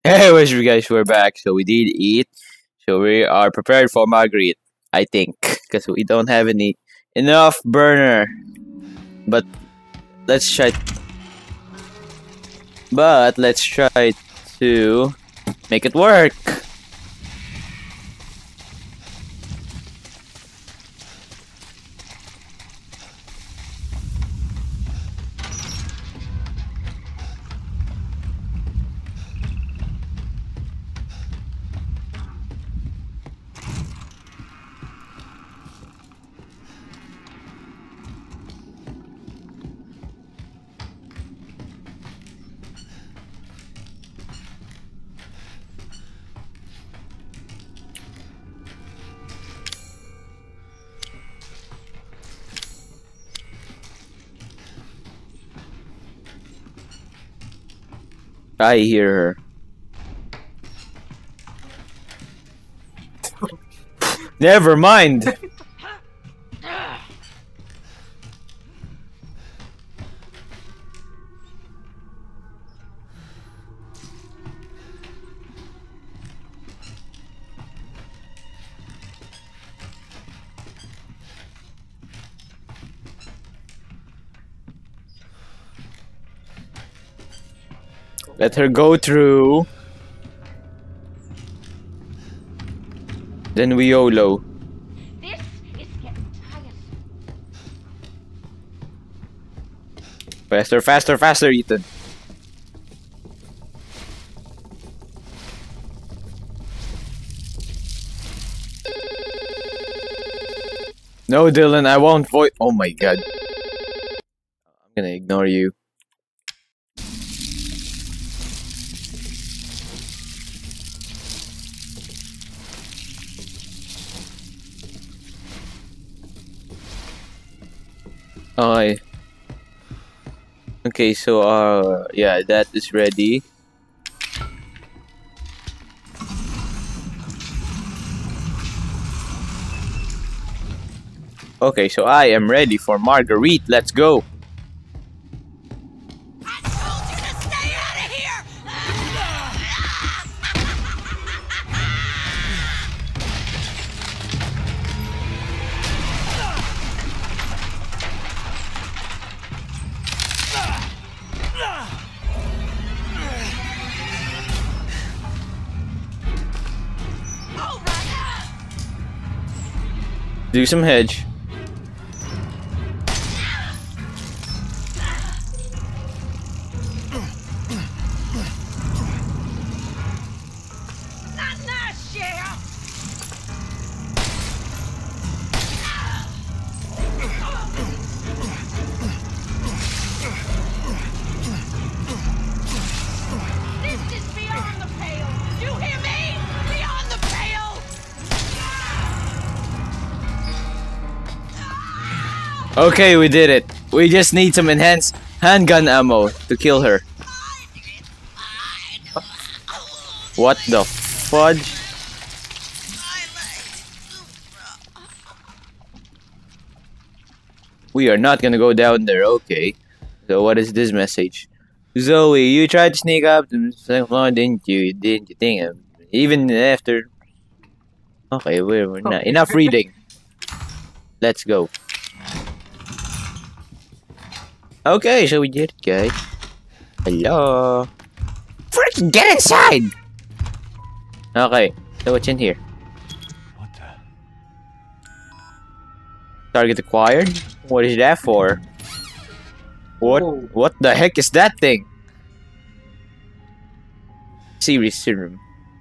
Hey, what's up, guys? We're back. So we did eat. So we are prepared for Marguerite, I think, because we don't have enough burner. But let's try. But let's try to make it work. I hear her. Never mind. Let her go through. Then we YOLO. This is getting tired. Faster, faster, faster, Ethan. No, Dylan, I won't vote. Oh my god. I'm gonna ignore you. Oh, okay, so yeah, that is ready. Okay, so I am ready for Marguerite. Let's go. I told you to stay out of here! All right. Do some hedge. Not nice, Sheriff. This is beyond the pale. You hear me? Beyond the pale. Okay, we did it. We just need some enhanced handgun ammo to kill her. What the fudge? We are not gonna go down there, okay. So what is this message? Zoe, you tried to sneak up to the second floor, didn't you? Didn't you think? Even after... Okay, we're not... Enough reading. Let's go. Okay, so we did it, guys. Hello. Freaking get inside! Okay, so what's in here? What the? Target acquired? What is that for? What the heck is that thing? Series serum.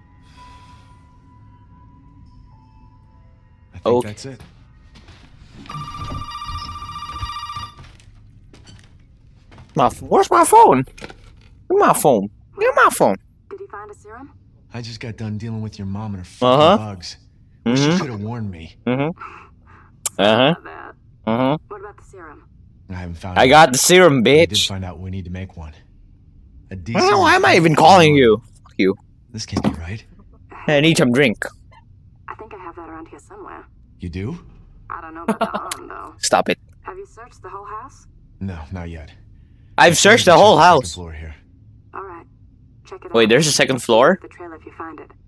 I think Okay. that's it. Where's my phone? Give my phone. Give my phone. Did he find a serum? I just got done dealing with your mom and her Uh-huh. fucking bugs. Wish you should have warned me. Uh-huh. That. Uh-huh. What about the serum? I haven't found I it. got the serum, I did bitch. find out we need to make one. A decent. Well, why am I even calling you? Fuck you. This can't be right. I need some drink. I think I have that around here somewhere. You do? I don't know about the arm, though. Stop it. Have you searched the whole house? No, not yet. I've searched the whole Second house. floor here. All right. Check it out. Wait, there's a second floor? The trail if you find it.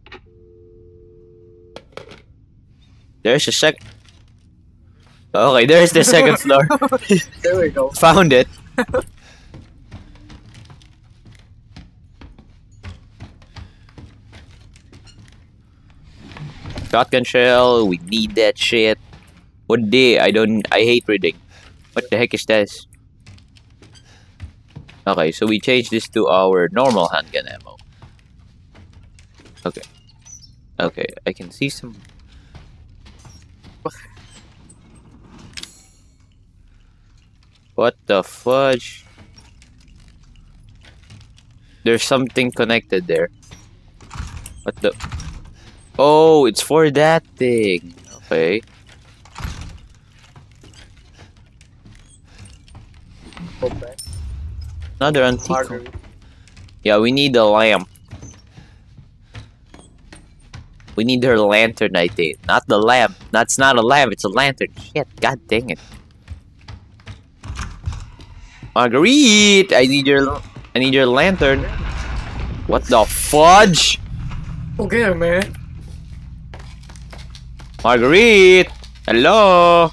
There's a sec. Okay, there's the second floor. There we go. Found it. Shotgun shell, we need that shit. What day? I hate reading. What the heck is this? Okay, so we changed this to our normal handgun ammo. Okay. Okay, I can see some. What the fudge? There's something connected there. What the? Oh, it's for that thing. Okay. Okay. Another antique. Marguerite. Yeah, we need a lamp. We need her lantern, I think. Not the lamp. That's not a lamp, it's a lantern. Shit, god dang it. Marguerite! I need your lantern. What the fudge? Okay, man. Marguerite! Hello?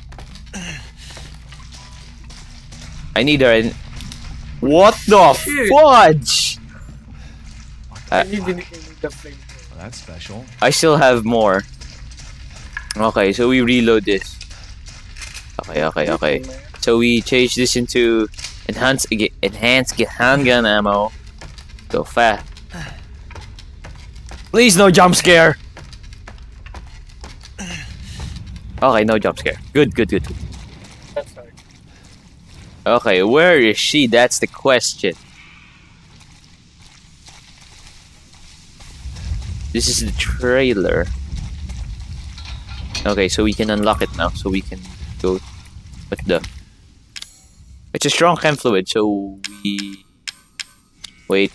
I need her in. What the Shit. fudge? I need the flame. Well, that's special. I still have more. Okay, so we reload this. Okay. So we change this into enhanced handgun ammo. Go fast. Please no jump scare. Okay, no jump scare. Good. That's right. Okay, where is she? That's the question. This is the trailer. Okay, so we can unlock it now. So we can go. What the? It's a strong chem fluid, so we. Wait,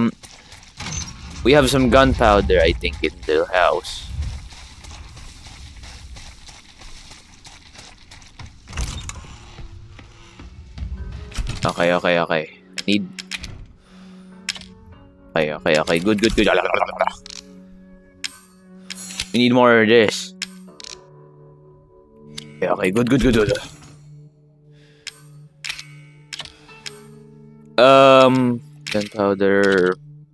we have some gunpowder, I think, in the house. Okay. I need. Okay. Good. We need more of this. Okay, good. Gunpowder.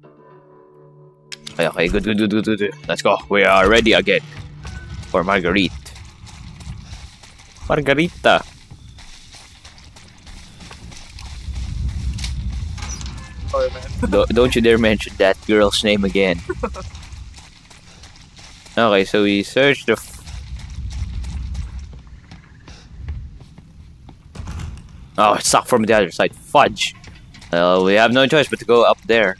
Okay, good. Let's go. We are ready again for Marguerite. Margarita. Sorry, man. Don't you dare mention that girl's name again. Okay, so we search the. Oh, it's stuck from the other side. Fudge. Well, we have no choice but to go up there.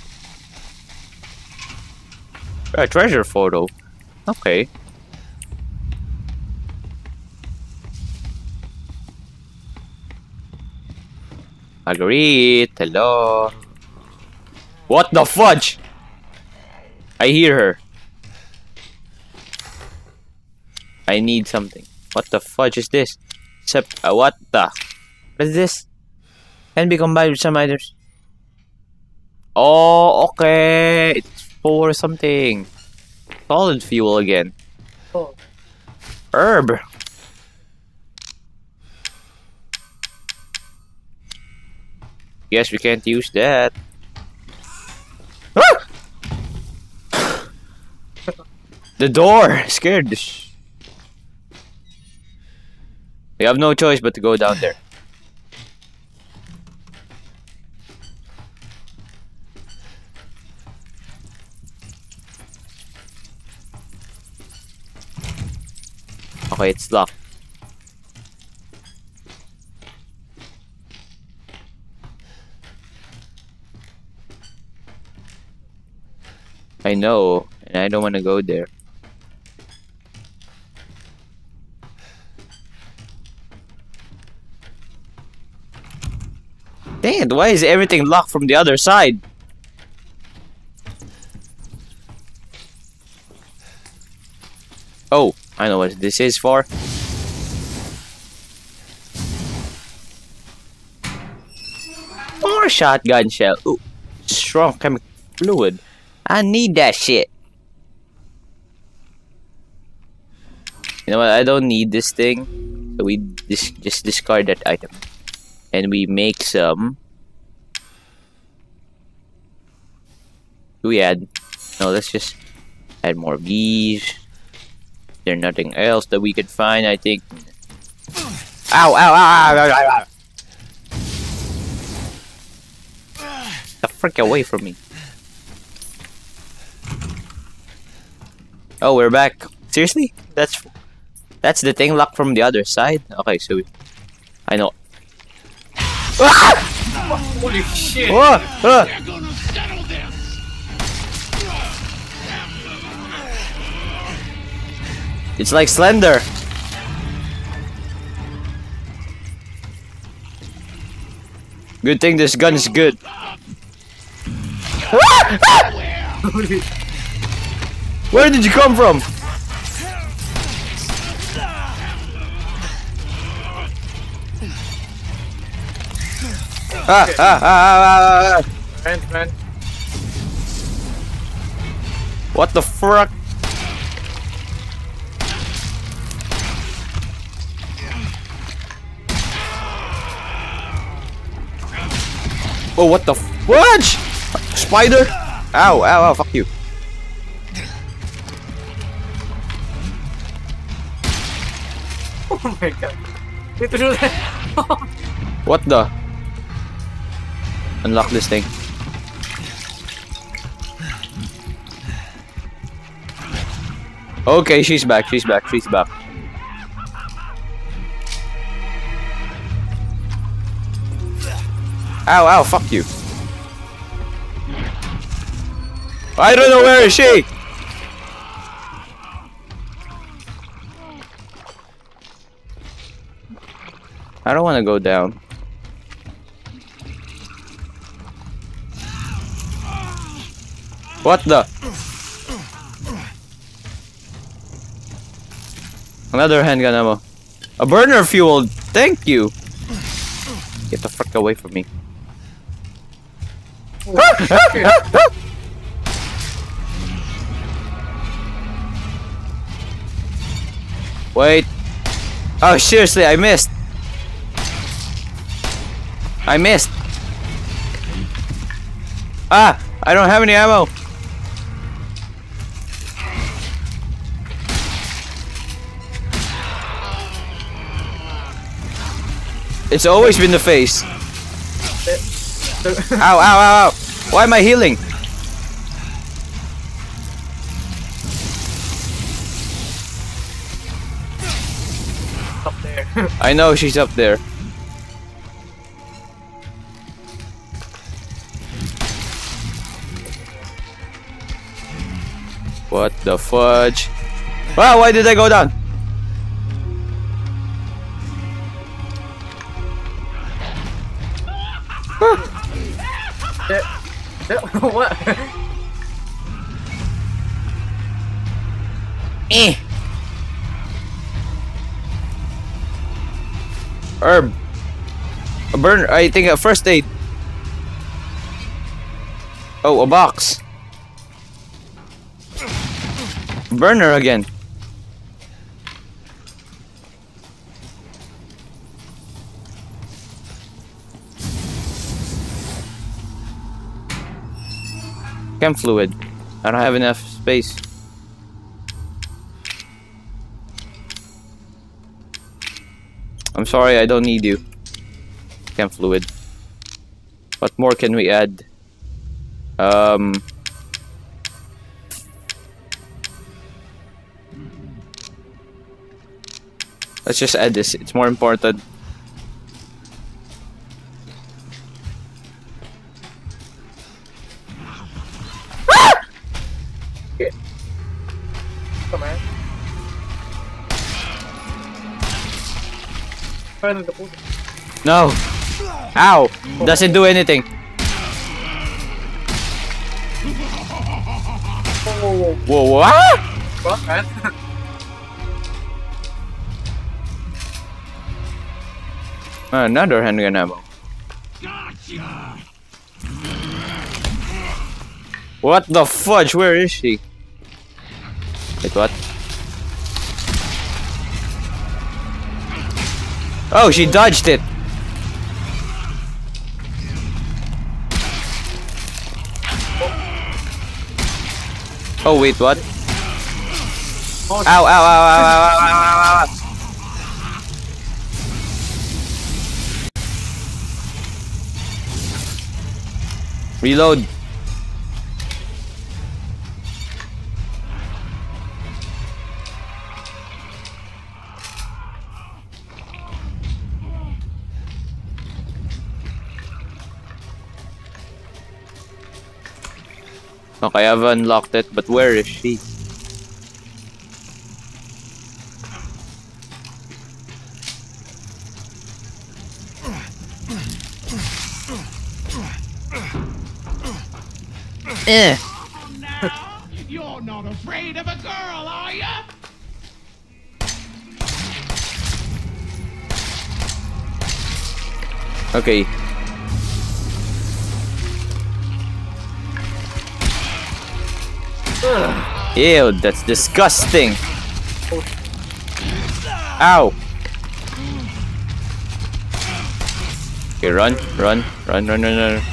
A treasure photo. Okay. Marguerite, hello. What the fudge? I hear her. I need something. What the fudge is this? What the? What is this? Can be combined with some items. Oh, okay. It's for something. Solid fuel again. Oh, Herb. Guess we can't use that. Ah! The door scared the We have no choice but to go down there. Okay, it's locked. I know, and I don't want to go there. Dang it, why is everything locked from the other side? Oh, I know what this is for. More shotgun shell. Ooh, strong chemical fluid. I need that shit. You know what? I don't need this thing. So we just discard that item. And we make some. Do we add? No, let's just add more of these. There's nothing else that we could find, I think. Ow, ow, ow, ow, ow, ow, ow. The frick away from me. Oh, we're back. Seriously? That's the thing locked from the other side? Okay, so I know. Holy shit! Whoa, It's like Slender. Good thing this gun is good. Where did you come from? Ah. Man. What the fuck? Oh, what the what? Spider? Ow, ow, ow, fuck you. Oh my god. Ito siya. What the? Unlock this thing. Okay, she's back. Ow, ow, fuck you. I don't know where is she? I don't want to go down. What the? Another handgun ammo. A burner fuel. Thank you. Get the fuck away from me. Wait. Oh, seriously, I missed. Ah, I don't have any ammo. It's always been the face. Ow, ow, ow, ow. Why am I healing? Up there. I know she's up there. What the fudge? Wow, why did I go down? What? Herb. A burn. I think a first aid. Oh, a box. Burner again. Chem fluid. I don't have enough space. I'm sorry, I don't need you. Chem fluid. What more can we add? Let's just add this. It's more important. Come on. Find the puto. No. Ow. Doesn't do anything. Oh, Whoa, what? what, man? Another handgun ammo. What the fudge? Where is she? Wait, what? Oh, she dodged it. Oh, wait, what? Oh, Ow, ow, ow, ow, ow, ow, ow, ow, ow. Reload. Okay, I've unlocked it, but where is she? Eh. Now, you're not afraid of a girl, are ya? Okay. Ew, that's disgusting. Ow. Okay, run, run, run, run, run, run.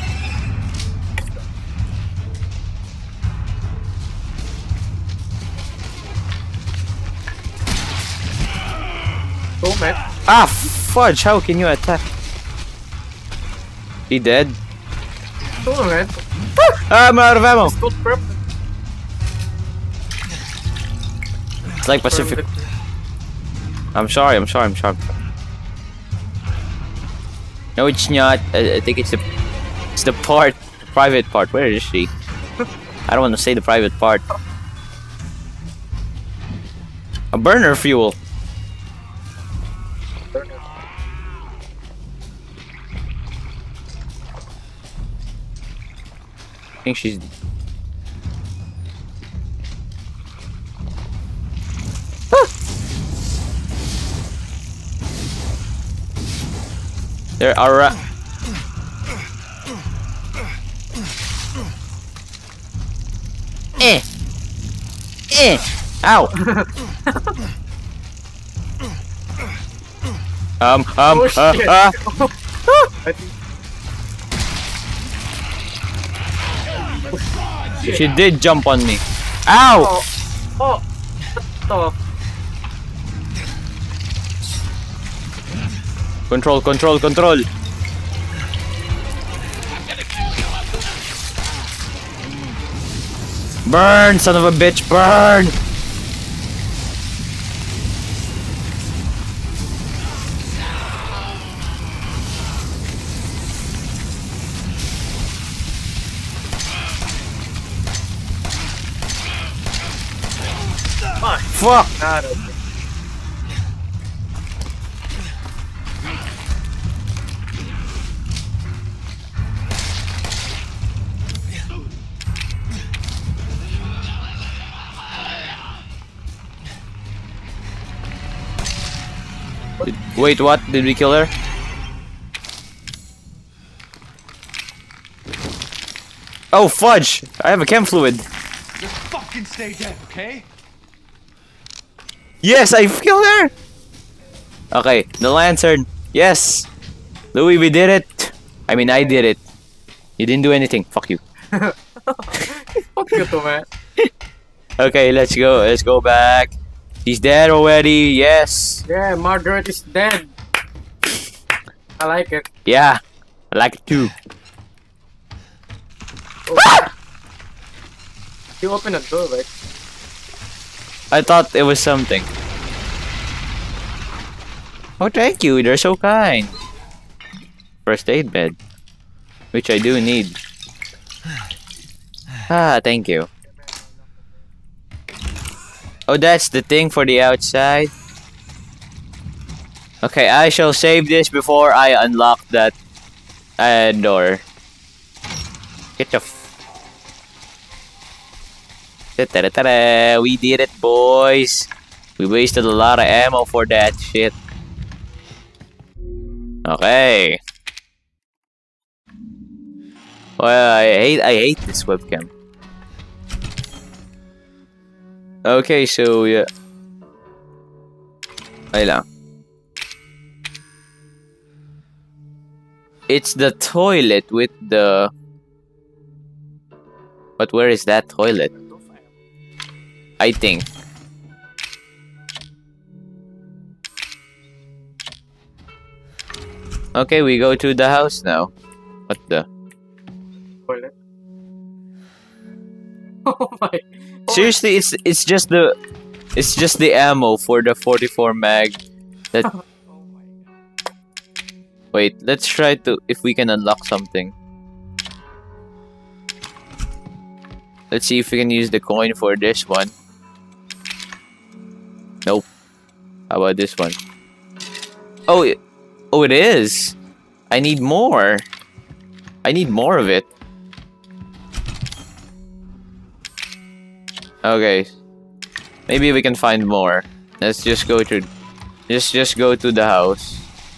oh man. Ah, fudge, how can you attack? He dead? Oh man. Ah, I'm out of ammo. Good prep. It's like Pacific. I'm sorry, I'm sorry, I'm sorry. No, it's not. I think it's the part, private part. Where is she? I don't want to say the private part. A burner fuel. I think she's. There are. Ow. Oh shit. I think. She did jump on me. Ow! Oh. What Control, control, control. Burn, son of a bitch, burn! Fuck! Not okay. Wait, what? Did we kill her? Oh, fudge! I have a chem fluid. Just fucking stay dead, okay? Yes, I killed her! Okay, the lantern. Yes! Louis, we did it! I mean, I did it. You didn't do anything. Fuck you. Fuck you too, man. Okay, let's go. Let's go back. She's dead already. Yes. Yeah, Margaret is dead. I like it. Yeah. I like it too. Oh. You open the door, right? I thought it was something. Oh, thank you. They're so kind. First aid bed. Which I do need. Ah, thank you. Oh, that's the thing for the outside. Okay, I shall save this before I unlock that door. Get the Ta-da-ta-da. We did it, boys. We wasted a lot of ammo for that shit. Okay. Well, I hate this webcam. Okay, so yeah. Wait lang. It's the toilet with the. But where is that toilet? I think. Okay, we go to the house now. What the? Toilet. Oh my. Seriously, it's just the ammo for the 44 mag. That. Oh my god. Wait, let's try to if we can unlock something. Let's see if we can use the coin for this one. Nope. How about this one? Oh, oh, it is. I need more. I need more of it. Okay. Maybe we can find more. Let's just go to just go to the house.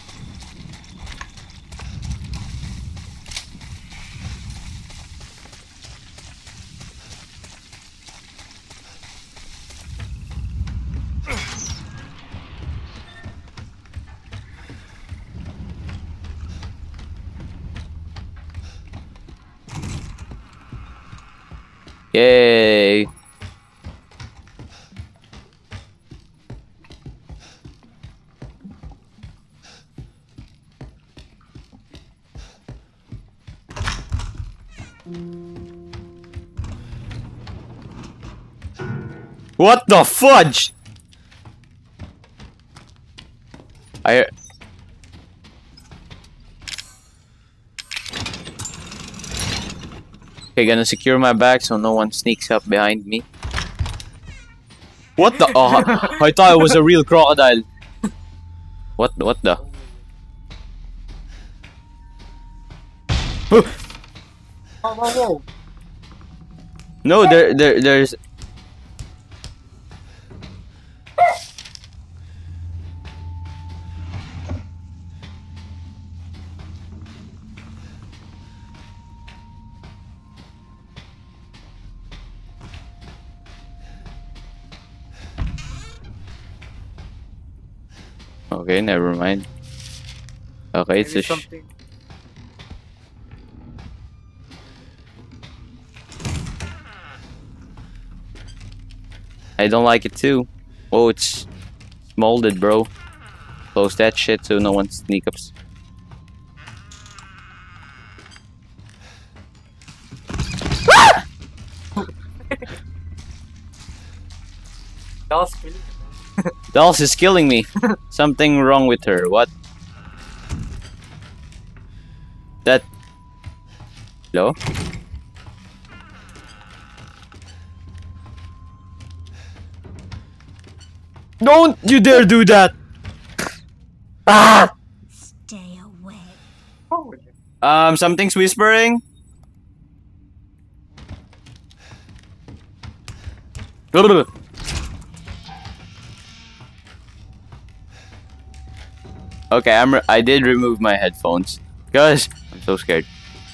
Yay! What the fudge? Okay, gonna secure my back so no one sneaks up behind me. What the? Oh, I thought it was a real crocodile. What the? Whoa, whoa, whoa. No, there's. Okay, never mind. Okay, it's Maybe a something. I don't like it too. Oh, it's molded, bro. Close that shit so no one sneak ups. Dolls killing. Dolls is killing me. Something wrong with her. What? That. Hello? Don't you dare do that! Ah! Stay away. Oh, Something's whispering. Okay, I did remove my headphones because I'm so scared.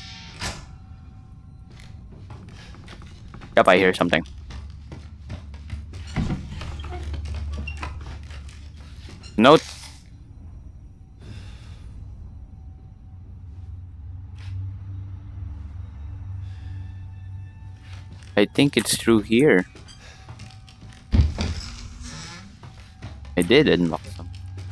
Yep, I hear something. Note. I think it's through here. I did unlock some.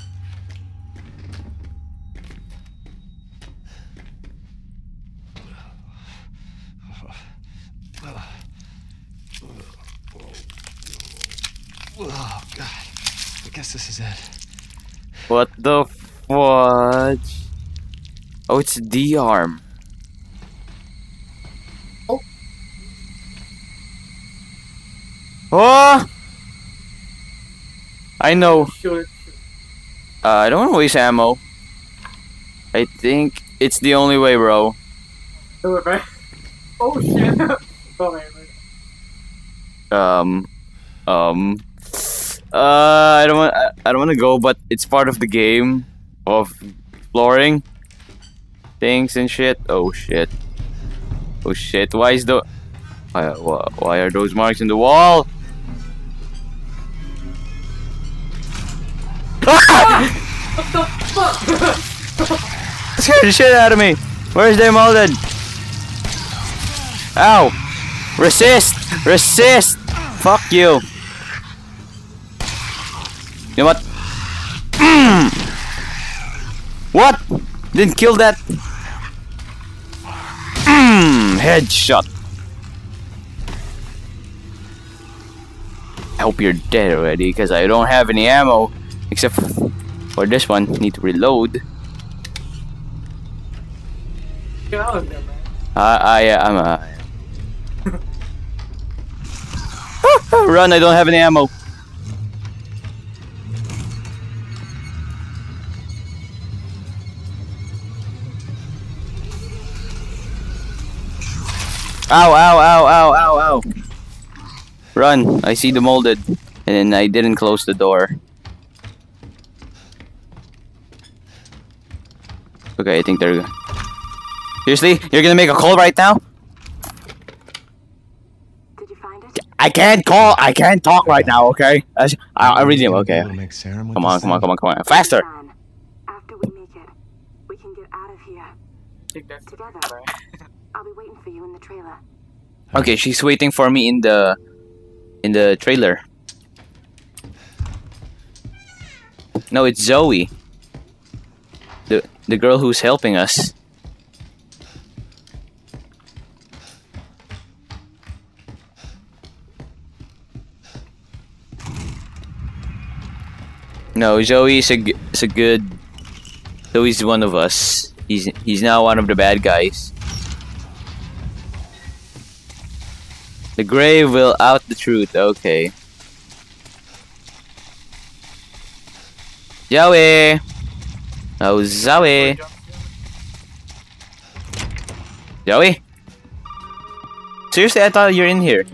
Oh, God. I guess this is it. What the fudge? Oh, it's D-arm. Oh. Oh! I know. shoot. I don't want to waste ammo. I think it's the only way, bro. Do it, right? Oh shit. Oh my god. I don't want to go, but it's part of the game of exploring things and shit. Oh shit. Oh shit. Why are those marks in the wall? scared the shit out of me. Where's they molded? Ow! Resist! Resist! Fuck you. You know what? What? Didn't kill that. Headshot. I hope you're dead already, because I don't have any ammo except for this one. Need to reload. Get out of there, man. I'm Run, I don't have any ammo. Ow, ow, ow, ow, ow, ow. Run, I see the molded. And I didn't close the door. Okay, I think they're... Seriously? You're gonna make a call right now? Did you find it? I can't call. I can't talk right now. Okay. I really am. Okay. We'll make Serum with Come on. this Come on. thing. Come on. Come on. Faster. Fine. After we make it, we can get out of here Take that. together. I'll be waiting for you in the trailer. Okay. She's waiting for me in the trailer. No, it's Zoe. The girl who's helping us. No, Zoe's a good. Zoe's one of us. He's now one of the bad guys. The grave will out the truth. Okay. Zoe. Oh, Zoe. Zoe. Seriously, I thought you're in here.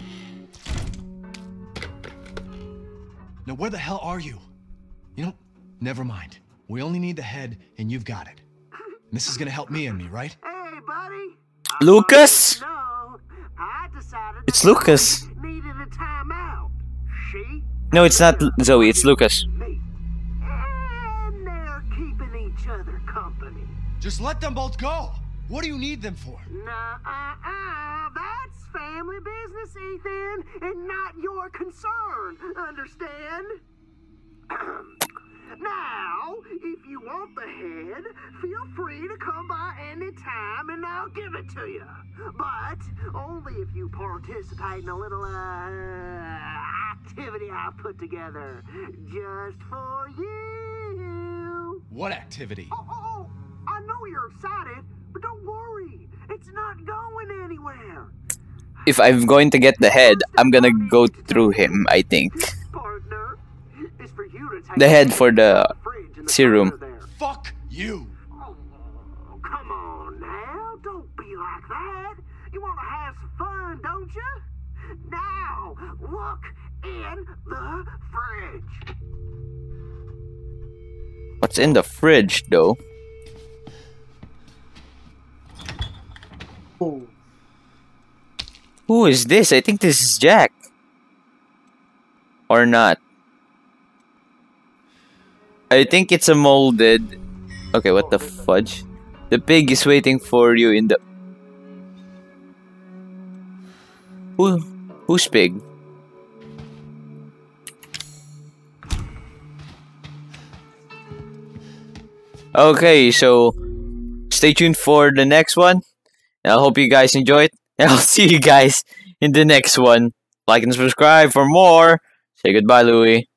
Now, where the hell are you? You know, never mind. We only need the head, and you've got it. This is gonna help me, right? Hey, buddy. Lucas. No, I decided It's Lucas. needed a timeout. She, No, it's not Zoe. It's Lucas. me, and they're keeping each other company. Just let them both go. What do you need them for? That's family business, Ethan, and not your concern. Understand? Now, if you want the head, feel free to come by any time and I'll give it to you. But only if you participate in a little activity I've put together just for you. What activity? Oh, I know you're excited, but don't worry. It's not going anywhere. If I'm going to get the head, I'm gonna go through him, I think. Partner, is for you to take The head for the fridge in the serum. corner there. Fuck you. Oh, come on now. Don't be like that. You want to have some fun, don't you? Now, look in the fridge. What's in the fridge, though? Oh. Who is this? I think this is Jack. Or not. I think it's a molded. Okay, what the fudge? The pig is waiting for you in the. Who's pig? Okay, so stay tuned for the next one. I hope you guys enjoyed. And I'll see you guys in the next one. Like and subscribe for more. Say goodbye, Louie.